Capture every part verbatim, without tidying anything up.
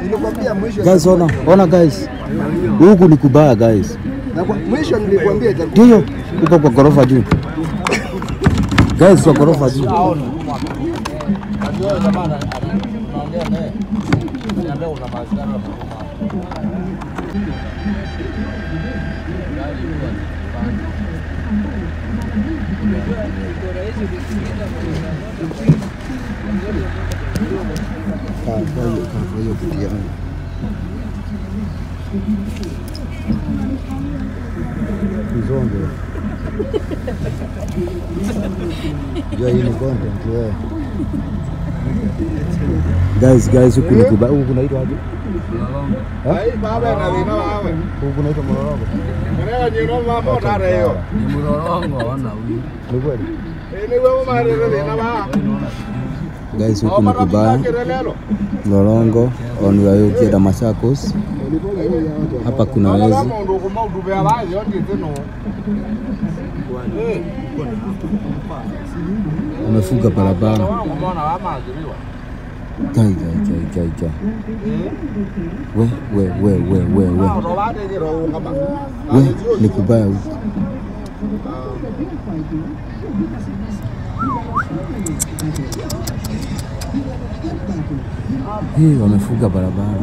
Guys, ona, ona guys. Huku ni kubaya guys. Na mwisho nilikwambia itakuwa. Ndio, uko kwa gorofa juu. Guys, kwa gorofa juu. Ndio jamaa anaongea naye. Niambia una mawasiliano na mama. Kwa hiyo kwa hiyo kitia. Mzongo. Ya hii ni content wewe. Guys, guys, huku ni kubaya. Huku kunaitwa aje? Hai baba na lina wawe. Huku kunaitwa Mlolongo. Mwenyewe nyino mambo tare hiyo. Ni Mlolongo wana huyu. Ni kweli? Eh, ni wewe mare lina wa. Guys, huku ni kubaya. Mlolongo, on way ukienda Machakos. Hapa kuna wezi. Wamefunga barabara. Gai gai gai gai gai. We we we we we we. We ni kubaya huko. Hii wamefunga barabara.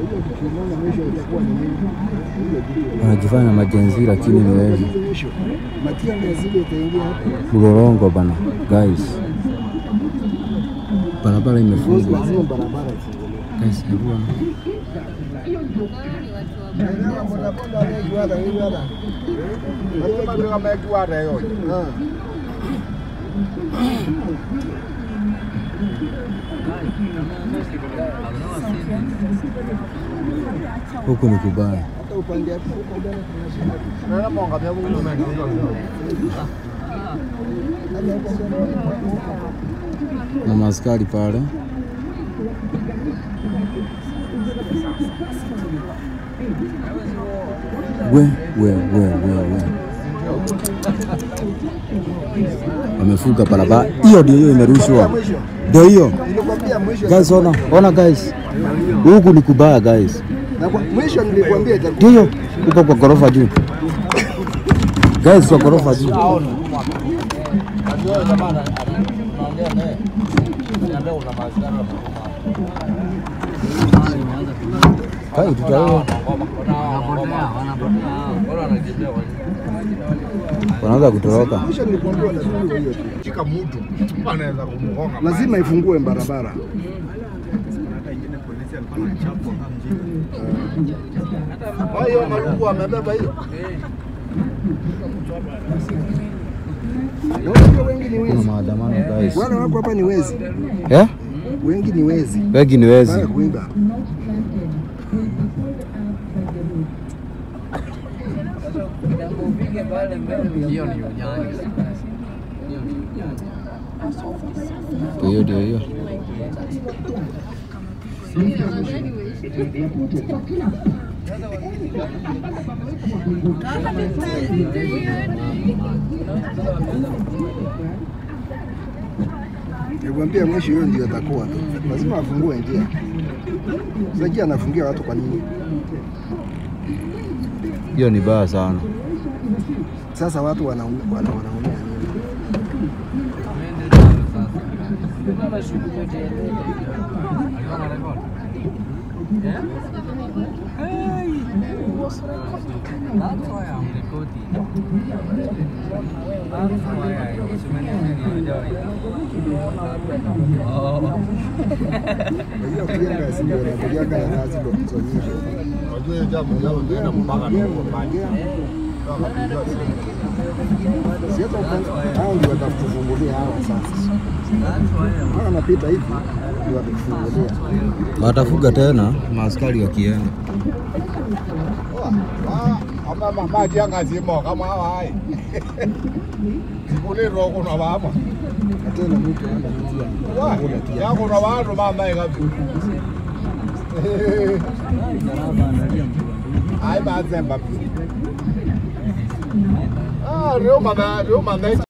Wanajifanya majenzi lakini ni wewe. Mlolongo bana, guys. Barabara imefungwa. Guys, hebu huku ni kubaya. Na maskari pale. We we we we we. Wamefunga barabara. Hiyo ndio hiyo imerushwa. Ndio hiyo. Guys, ona, ona guys. Huku ni kubaya guys. Na mwisho nilikwambia itakuwa. Ndio, uko kwa gorofa juu. Guys, kwa gorofa juu. Ndio jamaa anaongea naye. Niambia una mawasiliano na mama. Kai tutao. Wanaanza kutoroka. Mwisho nilikwambia lazima hiyo. Shika mtu anaweza kumgonga. Lazima ifungue barabara. Hayo malugu amebeba hiyo. Wengi ni wezi. Kuna maandamano guys. Wale wako hapa ni wezi. Eh? Wengi ni wezi. Wengi ni wezi. Kuiba. Hiyo ni ujanja. Hiyo ndio hiyo. Nikwambia mwisho hiyo ndio atakuwa tu. Lazima afungue njia. Sasa anafungia watu kwa nini? Hiyo ni baya sana. Sasa watu wanaumia wanaumia nini? Hao ndio watakufungulia hawa sasa. Hao wanapita hivi ndio watakufungulia. Watafuga tena maaskari wakienda. Ama mama janga zimo kama hawai. Kule roko na baba. Tena mtu anakutia. Yako na watu mama ngapi? Ai ba zemba. Ah, Roma da, Roma da.